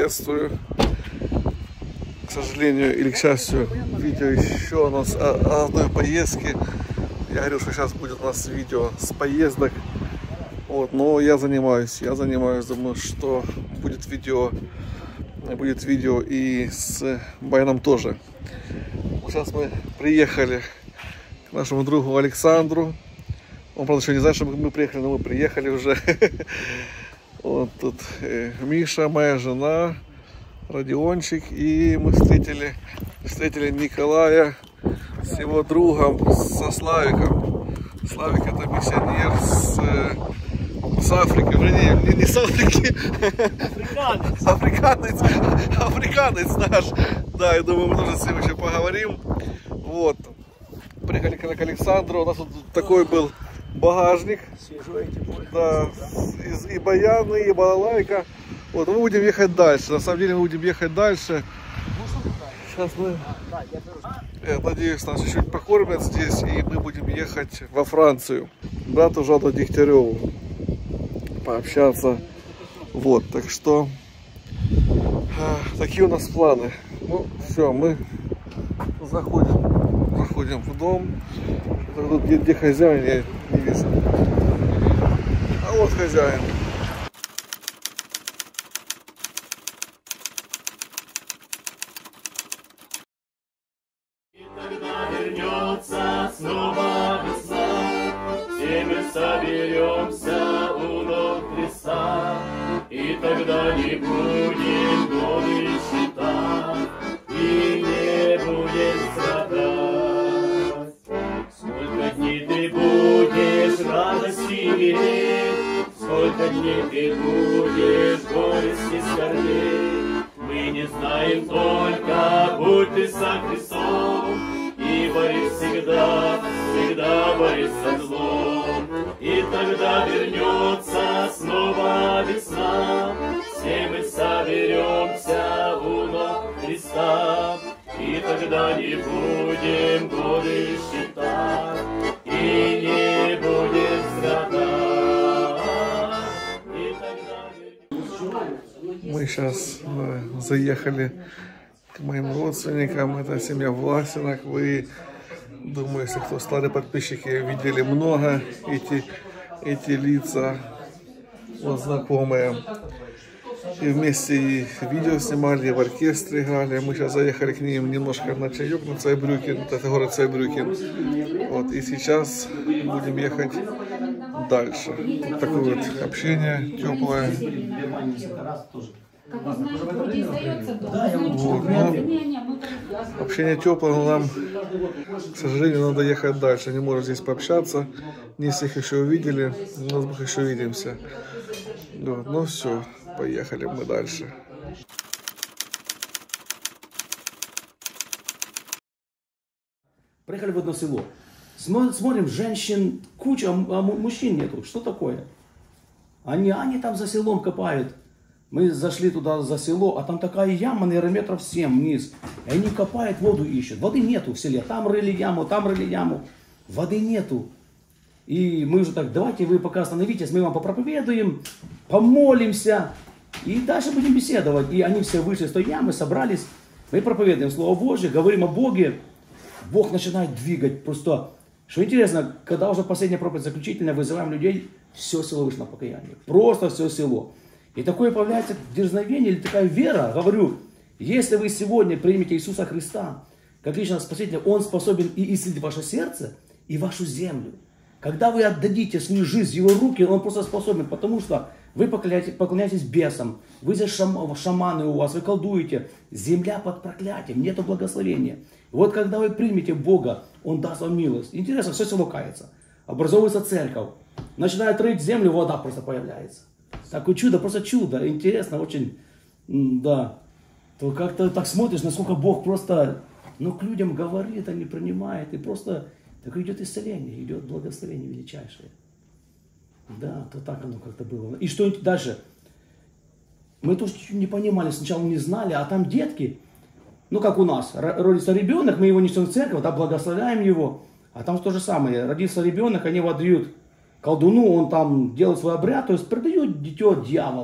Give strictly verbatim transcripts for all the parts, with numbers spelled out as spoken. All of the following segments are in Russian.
приветствую. К сожалению или к счастью, видео еще у нас о одной поездке. Я говорю, что сейчас будет у нас видео с поездок. Вот, но я занимаюсь, я занимаюсь, думаю, что будет видео, будет видео и с Баяном тоже. Сейчас мы приехали к нашему другу Александру. Он, правда, еще не знает, что мы приехали, но мы приехали уже. Вот тут Миша, моя жена, Родиончик, и мы встретили, встретили Николая с его другом, со Славиком. Славик — это миссионер с, с Африки, вернее, не, не с Африки, африканец. африканец, африканец наш. Да, я думаю, мы тоже с ним еще поговорим. Вот, приехали к Александру, у нас тут такой был багажник, да, и баяны, и балалайка. Вот, мы будем ехать дальше. На самом деле мы будем ехать дальше. Сейчас мы, я надеюсь, нас чуть-чуть покормят здесь, и мы будем ехать во Францию. Брату Жаду Дегтяреву пообщаться. Вот, так что такие у нас планы. Ну, все, мы заходим, заходим в дом. Тут где, где хозяин, я не вижу. А вот хозяин. И тогда вернется снова весна, все мы соберемся у ног Христа, и тогда не будем годы считать, и не будем страдать. Сколько дней ты будешь радости иметь, сколько дней ты будешь горести скорбеть, мы не знаем только, будь ты со Христом, и борись всегда, всегда борись со злом. И тогда вернется снова весна, все мы соберемся у ног Христа, и тогда не будем годы считать, и не будем страдать. И тогда... Мы сейчас да, заехали к моим родственникам. Это семья Власенок. Вы, думаю, если кто старые подписчики, видели много эти, эти лица, вот, знакомые. И вместе и видео снимали, и в оркестре играли. Мы сейчас заехали к ним немножко на чаек на Цайбрюкен. Это город Цайбрюкен. Вот, и сейчас будем ехать дальше. Вот такое вот общение теплое. Вот, ну, общение теплое, но нам, к сожалению, надо ехать дальше. Не можем здесь пообщаться. Не всех еще увидели, но мы еще увидимся. Вот, ну все, поехали мы дальше. Приехали в одно село. Смотрим, женщин куча, а мужчин нету. Что такое? Они, они там за селом копают. Мы зашли туда за село, а там такая яма, наверное, метров семь вниз. И они копают, воду ищут. Воды нету в селе. Там рыли яму, там рыли яму. Воды нету. И мы уже так, давайте вы пока остановитесь, мы вам попроповедуем, помолимся. И дальше будем беседовать. И они все вышли с той ямы, собрались. Мы проповедуем Слово Божье, говорим о Боге. Бог начинает двигать. Просто, что интересно, когда уже последняя проповедь заключительная, вызываем людей, все село вышло на покаяние. Просто все село. И такое появляется дерзновение или такая вера. Говорю, если вы сегодня примете Иисуса Христа как личного Спасителя, Он способен и исцелить ваше сердце, и вашу землю. Когда вы отдадите свою жизнь в Его руки, Он просто способен, потому что вы поклоняетесь, поклоняетесь бесам, вы здесь шам, шаманы у вас, вы колдуете. Земля под проклятием, нету благословения. И вот когда вы примете Бога, Он даст вам милость. Интересно, все село кается. Образовывается церковь. Начинает рыть землю, вода просто появляется. Такое чудо, просто чудо. Интересно, очень, да. То как-то так смотришь, насколько Бог просто, ну, к людям говорит, а не принимает. И просто так идет исцеление, идет благословение величайшее. Да, то так оно как-то было. И что дальше? Мы тоже не понимали, сначала не знали, а там детки, ну как у нас, родится ребенок, мы его несем в церковь, да, благословляем его. А там то же самое, родился ребенок, они его отдают колдуну, он там делает свой обряд, то есть продает дитё дьяволу.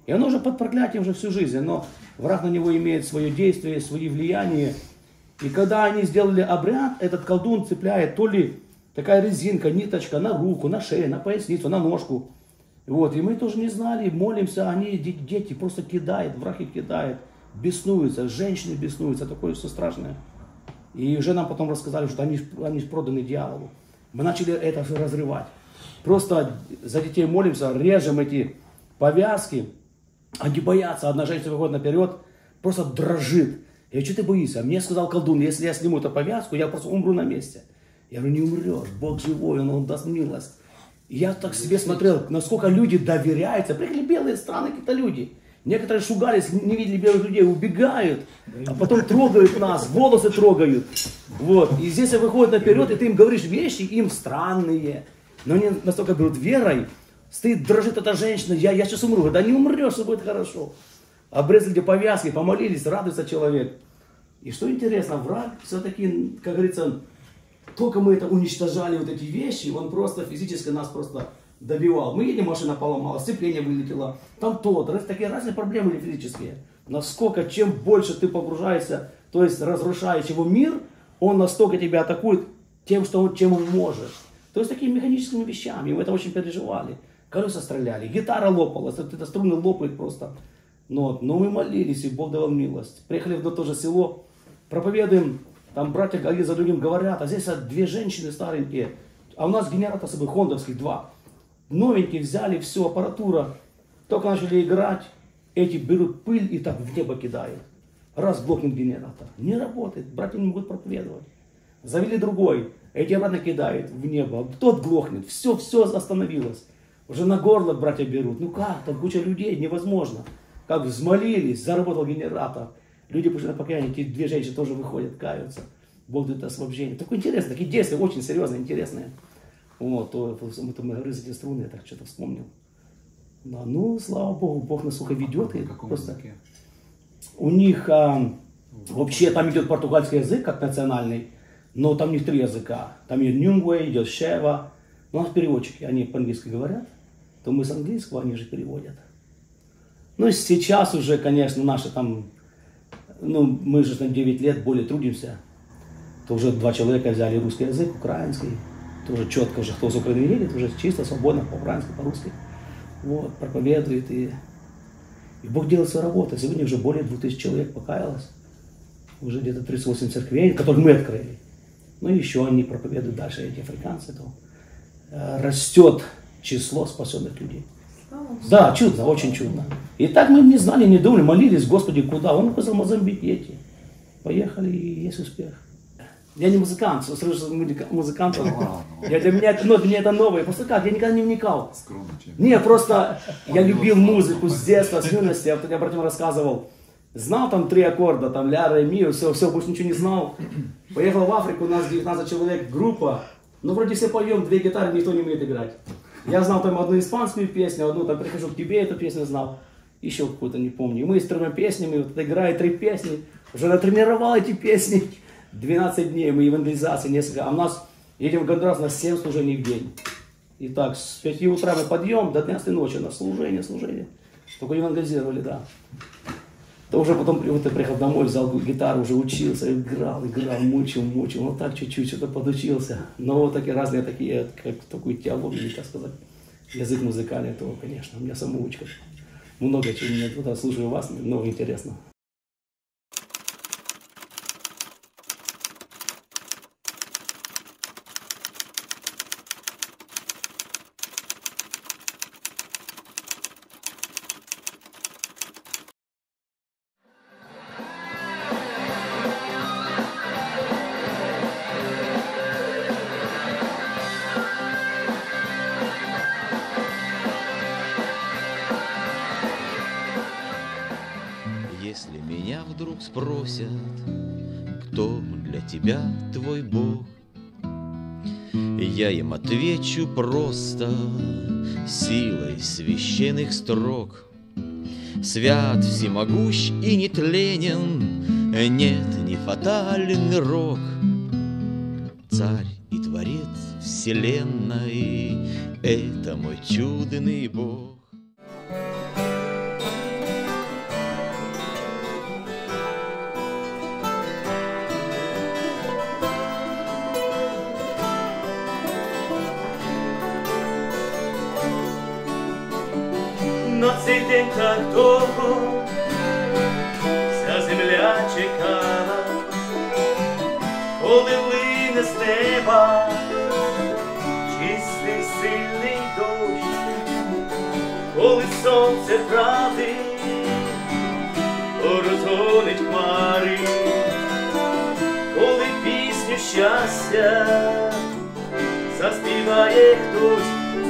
И оно уже под проклятием уже всю жизнь, но враг на него имеет свое действие, свои влияния. И когда они сделали обряд, этот колдун цепляет то ли такая резинка, ниточка на руку, на шею, на поясницу, на ножку. Вот, и мы тоже не знали, молимся, они, дети, просто кидают, враг их кидает, беснуются, женщины беснуются, такое все страшное. И уже нам потом рассказали, что они, они проданы дьяволу. Мы начали это все разрывать. Просто за детей молимся, режем эти повязки, они боятся, одна женщина выходит наперед, просто дрожит. Я говорю, что ты боишься? Мне сказал колдун, если я сниму эту повязку, я просто умру на месте. Я говорю, не умрешь, Бог живой, Он, Он даст милость. И я так себе смотрел, насколько люди доверяются. Приехали белые страны, какие-то люди. Некоторые шугались, не видели белых людей, убегают, а потом трогают нас, волосы трогают. Вот. И здесь выходят наперед, и ты им говоришь вещи, им странные. Но они настолько берут верой, стоит, дрожит эта женщина, я, я сейчас умру. Да не умрешь, все будет хорошо. Обрезали повязки, помолились, радуется человек. И что интересно, враг все-таки, как говорится, только мы это уничтожали, вот эти вещи, он просто физически нас просто добивал. Мы едем, машина поломалась, сцепление вылетело, там то, такие разные проблемы физические. Насколько, чем больше ты погружаешься, то есть разрушаешь его мир, он настолько тебя атакует тем, что он, чем он может. То есть такими механическими вещами, мы это очень переживали. Колеса стреляли, гитара лопалась, это струны лопают просто. Но, но мы молились, и Бог давал милость. Приехали в то же село, проповедуем, там братья один за другим говорят, а здесь две женщины старенькие, а у нас генератор с собой, хондовских два. Новенькие взяли, все, аппаратура, только начали играть, эти берут пыль и так в небо кидают. Раз глохнет генератор, не работает, братья не могут проповедовать. Завели другой, эти обратно кидают в небо, тот глохнет, все, все остановилось. Уже на горло братья берут, ну как, там куча людей, невозможно. Как взмолились, заработал генератор. Люди пошли на покаяние, эти две женщины тоже выходят, каются. Бог дает освобождение. Такое интересное, такие действия очень серьезные, интересные. Вот, то, то мы грызли струны, я так что-то вспомнил. Да, ну, слава Богу, Бог нас сухо ведет. И просто... У них а, вообще там идет португальский язык, как национальный, но там у них три языка. Там идет Нюнгве, идет Шева. У нас переводчики, они по-английски говорят, то мы с английского, они же переводят. Ну, сейчас уже, конечно, наши там, ну, мы же на девять лет более трудимся. То уже два человека взяли русский язык, украинский. Тоже четко уже, кто с Украины едет, уже чисто, свободно, по-украински, по-русски. Вот, проповедует. И, и Бог делает свою работу. Сегодня уже более двух тысяч человек покаялось. Уже где-то тридцать восемь церквей, которые мы открыли. Ну, и еще они проповедуют дальше, эти африканцы. То, э, растет число спасенных людей. Да, чудно, очень чудно. И так мы не знали, не думали, молились, Господи, куда? Он указал Мозамбик, эти. Поехали, и есть успех. Я не музыкант, слышу музыкант. Я, для, меня, ну, для меня это новое. Просто как, я никогда не вникал. Не, просто я любил музыку с детства, с юности. Я, я про это рассказывал. Знал там три аккорда, там ля, ре, ми, все, все, больше ничего не знал. Поехал в Африку, у нас девятнадцать человек, группа. Ну, вроде все поем, две гитары, никто не умеет играть. Я знал там одну испанскую песню, одну там «Прихожу к тебе», эту песню знал. Еще какую-то, не помню. И мы с тремя песнями, вот играя три песни, уже натренировал эти песни. двенадцать дней мы евангелизации несколько. А у нас, едем в Гондурас, у нас семь служений в день. И так, с пяти утра мы подъем, до двенадцатой ночи на служение, служение. Только евангелизировали, да. То уже потом вот я приехал домой, взял гитару, уже учился, играл, играл, мучил, мучил. Вот так чуть-чуть что-то подучился. Но вот такие разные такие, как такую теологию, так сказать, язык музыкальный, то, конечно, у меня самоучка. Много чего, мне туда слушаю вас, много интересно. Если меня вдруг спросят, кто для тебя твой Бог, я им отвечу просто силой священных строк. Свят, всемогущ и нетленен, нет, не фатален рок. Царь и творец вселенной — это мой чудный Бог. На цей день так довго вся земля чекала, коли лине з неба чистий сильний дощ, коли сонце правди розгонить хмари, коли пісню щастя заспіває хтось.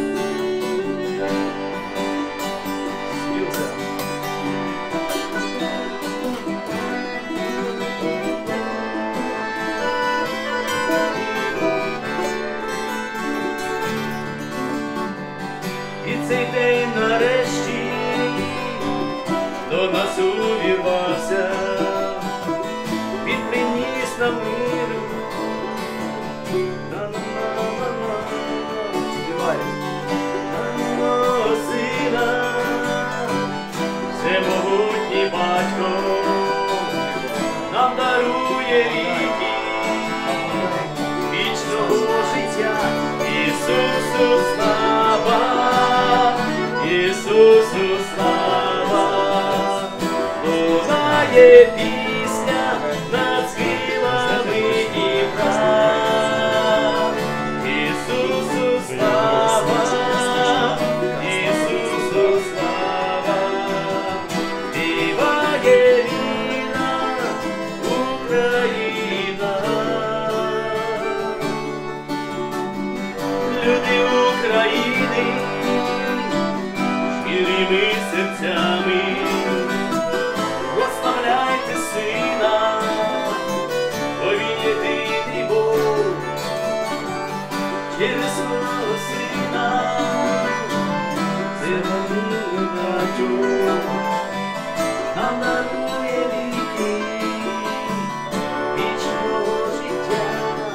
І цей день нарешті до нас увірвався, він приніс нам миру. На-на-на-на-на, співаємо. На-на, сина, всемогутній батько нам дарує ріки вічного життя. Ісусу слава, Ісусу слава, лунає пісня над схилами Дніпра. Ісусу слава, Ісусу слава, співає вільна Україна. Люди України щирими серцями прославляйте Сина, бо Він єдиний Бог. Через свого Сина зерваний батько нам дарує віки вічного життя.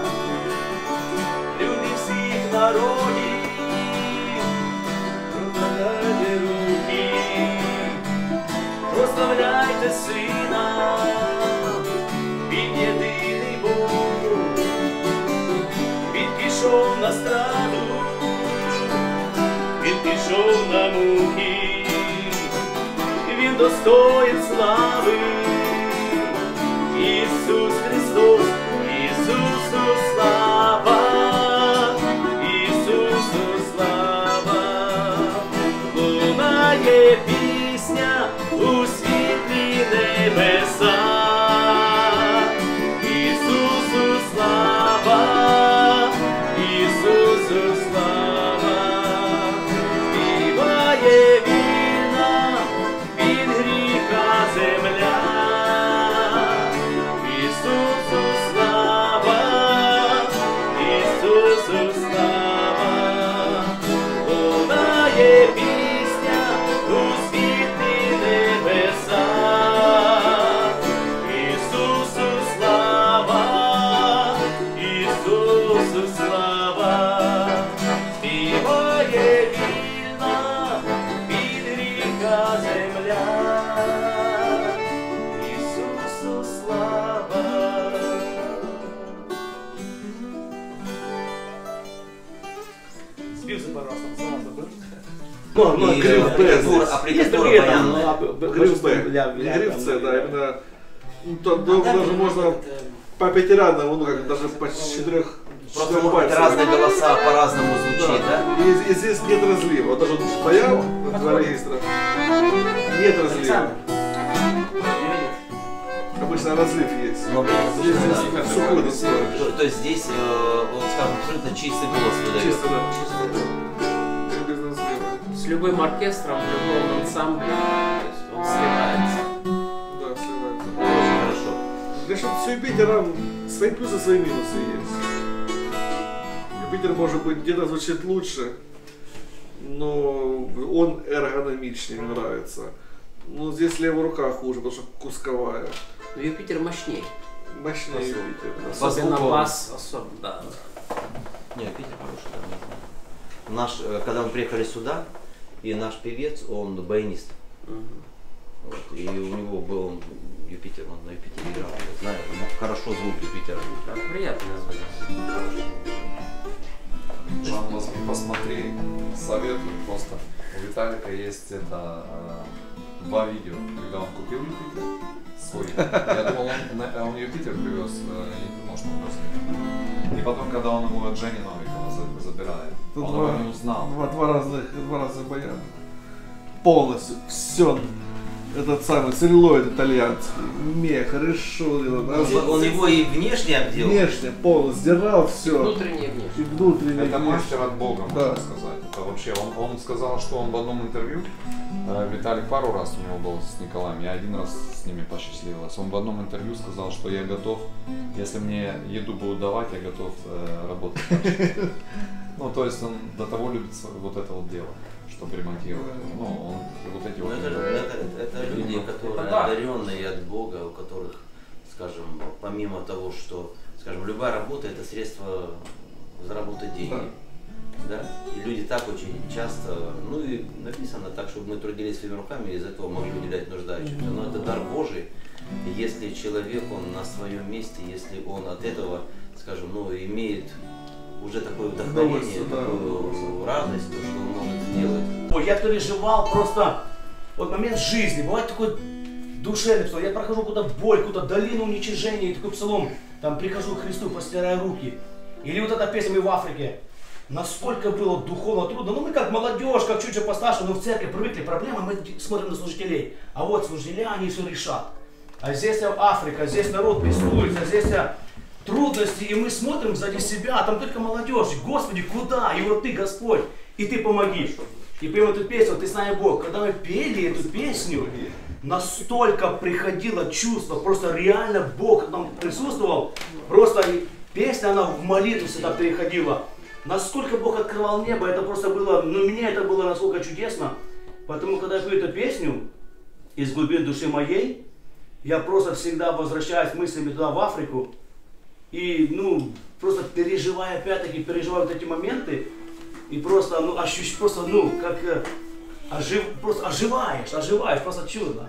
Люди всіх народів, розкладайте руки, прославляйте Сина, Він єдиний Бог. Він пішов на страду, Він пішов на муки, Він достоїн слави. Ісус Христос, Ісусу слава, Ісусу слава, лунає пісня у світлі небеса. Ісусу слава, Ісусу слава, співає вільна від гріха земля. Ісусу слава, Ісусу слава, лунає пісня у світлі небеса. Ісусу слава, Ісусу слава, співає вільна від гріха земля. Ісусу слава. Спів за Барасом, зразу, да? Ну, ну, И гриф Б аппликатура, здесь. аппликатура Есть другие там, баянная. ну, Гриф Б. ля- ля- Гриф там, С, да, ля- именно. Ну, там даже можно по пятирадному, ну как даже по четырех. Просто четырем могут быть пальцам. разные голоса по-разному звучить, да? И, и здесь нет разлива. Вот даже вот стоял на два регистра. Нет разлива. Обычно разлив есть. Но, блин, Здесь, слушай, здесь да. сухой достроен. То, то есть здесь, э, вот, скажем, абсолютно чистый голос выдает. Чисто, да. Чисто. Без разлива. С любым оркестром, в любом ансамбле, то есть он сливается. Да, сливается. Очень хорошо. Значит, с Юпитером свои плюсы, свои минусы есть. Юпитер, может быть, где-то звучит лучше, но он эргономичнее, мне нравится. Но здесь левая рука хуже, потому что кусковая. Но Юпитер мощнее. Мощнее Юпитер. Особенно звуку. бас, особенно, да. Не, Питер хороший, да, не знаю. Наш, э, когда мы приехали сюда, и наш певец, он баянист. Мгм. Вот, и у него был Юпитер, он на Юпитере играл, я знаю, ему хорошо звук Юпитера. Так, приятно название. Хороший звук. Жан вас посмотри, советую просто. У Виталика есть это э, два видео, когда он купил Юпитер свой. Я думал, он, на- он Юпитер привез, э, я не думал, что он просто. И потом, когда он его от Жени Новикова за- забирает, Тут он два, его не узнал. Два, два разных, два разных баяна. Полностью все. Этот самый целлюлоид итальянский, мех, решил, Он, он его и внешне обделал. внешне полностью сдирал все. Внутреннее и внешнее. И внутренне. Это и мастер от Бога, можно Да. сказать. Это вообще, он, он сказал, что он в одном интервью, э, Виталик пару раз у него был с Николаем, я один раз с ними посчастливилась. Он в одном интервью сказал, что я готов, если мне еду будут давать, я готов э, работать дальше. Ну, то есть он до того любит св- вот это вот дело, чтобы ремонтировать. Ну, он вот эти Ну, вот... это, это, это люди, которые Это да. одаренные от Бога, у которых, скажем, помимо того, что, скажем, любая работа это средство заработать деньги. Да. И люди так очень часто, ну и написано так, чтобы мы трудились своими руками и из этого могли уделять нуждающимся. Но это дар Божий. И если человек, он на своем месте, если он от этого, скажем, ну, имеет уже такое вдохновение, Да. такую радость, то, что он может сделать. Ой, я переживал просто вот момент жизни. Бывает такой душевный псалом. Я прохожу куда-то боль, какую-то долину уничижения, и такой псалом, там прихожу к Христу, постираю руки. Или вот эта песня «Мы в Африке». Насколько было духовно трудно. Ну мы как молодежь, как чуть-чуть постарше, но в церкви привыкли проблемы, мы смотрим на служителей. А вот служители, они все решат. А здесь Африка, здесь народ беснуется, здесь трудности, и мы смотрим сзади себя, а там только молодежь. Господи, куда? И вот ты, Господь, и ты помоги. И поем эту песню, ты с нами Бог. Когда мы пели эту песню, настолько приходило чувство, просто реально Бог нам присутствовал. Просто песня, она в молитву всегда переходила. Насколько Бог открывал небо, это просто было, ну мне это было насколько чудесно. Поэтому, когда я пою эту песню из глубин души моей, я просто всегда возвращаюсь мыслями туда, в Африку. И, ну, просто переживая, опять-таки, переживая вот эти моменты, и просто, ну, ощущ, просто, ну, как, э, ожив, просто оживаешь, оживаешь, просто чудо.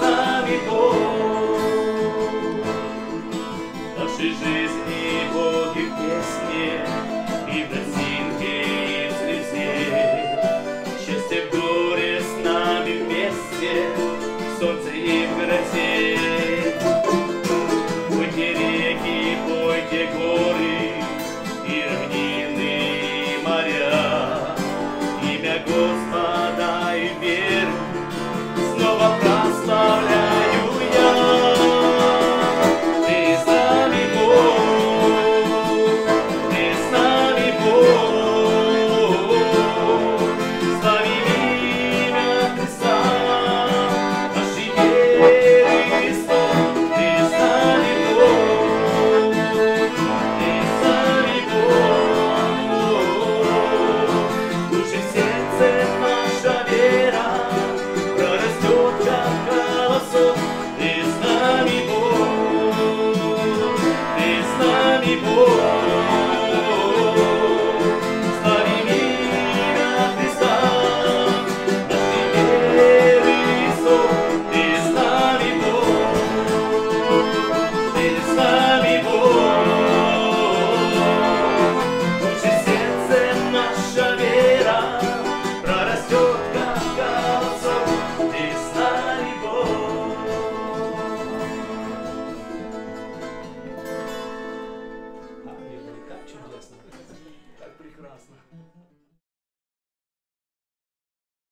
Жизни Бог дороги в песне, и в